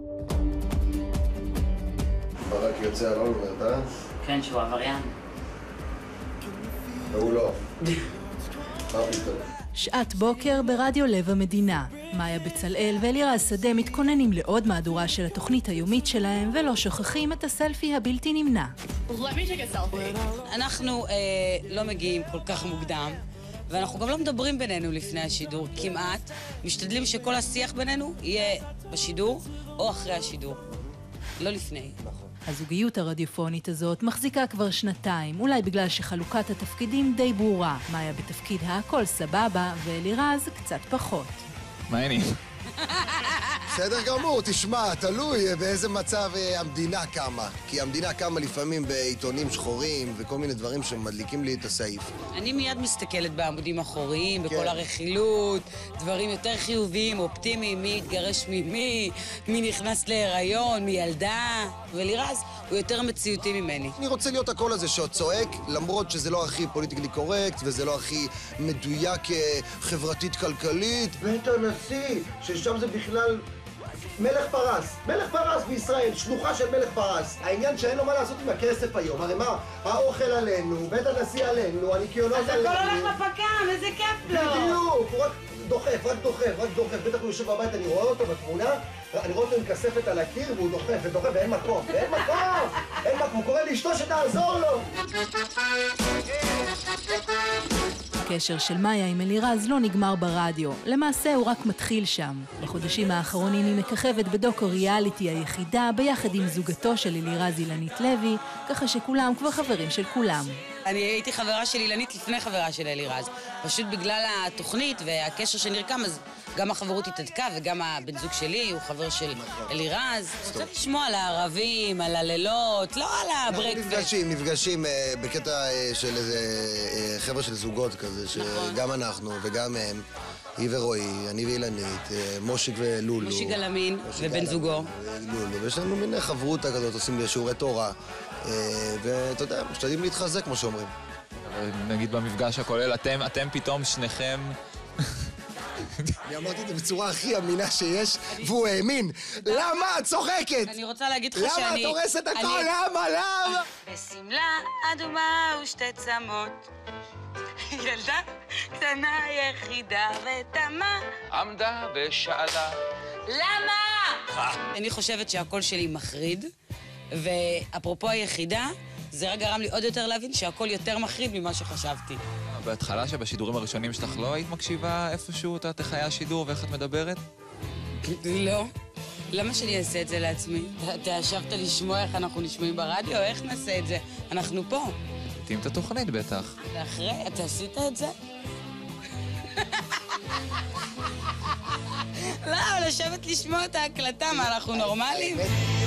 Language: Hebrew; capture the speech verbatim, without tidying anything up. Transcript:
ברק יוצא אלון אומרת, אה? כן, שהוא עבריין. והוא לא. מה פתאום? שעת בוקר ברדיו לב המדינה. מאיה בצלאל ואלירז שדה מתכוננים לעוד מהדורה של התוכנית היומית שלהם ולא שוכחים את הסלפי הבלתי נמנע. אנחנו אה, לא מגיעים כל כך מוקדם ואנחנו גם לא מדברים בינינו לפני השידור כמעט. משתדלים שכל השיח בינינו יהיה בשידור או אחרי השידור, לא לפני. הזוגיות הרדיופונית הזאת מחזיקה כבר שנתיים, אולי בגלל שחלוקת התפקידים די ברורה. מאיה בתפקיד הכל סבבה, ואלירז קצת פחות. מה העניינים? בסדר גמור, תשמע, תלוי באיזה מצב המדינה קמה. כי המדינה קמה לפעמים בעיתונים שחורים וכל מיני דברים שמדליקים לי את הסעיף. אני מיד מסתכלת בעמודים אחוריים, בכל הרכילות, דברים יותר חיוביים, אופטימיים, מי התגרש ממי, מי נכנס להיריון, מי ילדה. ואלירז הוא יותר מציאותי ממני. אני רוצה להיות הקול הזה שצועק, למרות שזה לא הכי פוליטיקלי קורקט וזה לא הכי מדויק חברתית-כלכלית. בית הנשיא, ששם זה בכלל מלך פרס, מלך פרס בישראל, שלוחה של מלך פרס. העניין שאין לו מה לעשות עם הכסף היום, הרי מה? האוכל עלינו, בית הנשיא עלינו, הניקיונות עלינו. אז הכל הולך לפקם, איזה כיף לו. בדיוק, הוא רק דוחף, רק דוחף, רק דוחף. בטח הוא יושב בבית, אני רואה אותו בתמונה, אני רואה אותו עם כספת על הקיר והוא דוחף ודוחף ואין מקום, ואין מקום, אין מקום, הוא קורא לאשתו שתעזור לו. הקשר של מאיה עם אלירז לא נגמר ברדיו, למעשה הוא רק מתחיל שם. בחודשים האחרונים היא מככבת בדוקו ריאליטי היחידה ביחד עם זוגתו של אלירז אילנית לוי, ככה שכולם כבר חברים של כולם. אני הייתי חברה של אילנית לפני חברה של אלירז. פשוט בגלל התוכנית והקשר שנרקם, אז גם החברות התעדכה וגם הבן זוג שלי הוא חבר של אלירז. רוצה לשמוע על הערבים, על הלילות, לא על הברקפסט. נפגשים, נפגשים בקטע של איזה חבר'ה של זוגות כזה, שגם אנחנו וגם הם, היא ורועי, אני ואילנית, מושיק ולולו. מושיק גלמין ובן זוגו. לולו, ויש לנו מין חברותה כזאת, עושים שיעורי תורה. ואתה יודע, משתדלים להתחזק, כמו שאומרים. נגיד במפגש הכולל, אתם, אתם פתאום שניכם... אני אמרתי את זה בצורה הכי אמינה שיש, והוא האמין. למה את צוחקת? אני רוצה להגיד לך שאני... למה את הורסת הכל? למה? למה? בשמלה אדומה ושתי צמות, ילדה קטנה יחידה ותמה עמדה ושאלה למה? אני חושבת שהקול שלי מחריד, ואפרופו היחידה, זה רק גרם לי עוד יותר להבין שהקול יותר מחריד ממה שחשבתי. בהתחלה שבשידורים הראשונים שלך לא היית מקשיבה איפשהו את חיי השידור ואיך את מדברת? לא. למה שאני אעשה את זה לעצמי? אתה ישבת לשמוע איך אנחנו נשמעים ברדיו? איך נעשה את זה? אנחנו פה. תאים את התוכנית בטח. ואחרי, אתה עשית את זה? לא, לשבת לשמוע את ההקלטה, מה אנחנו נורמלים?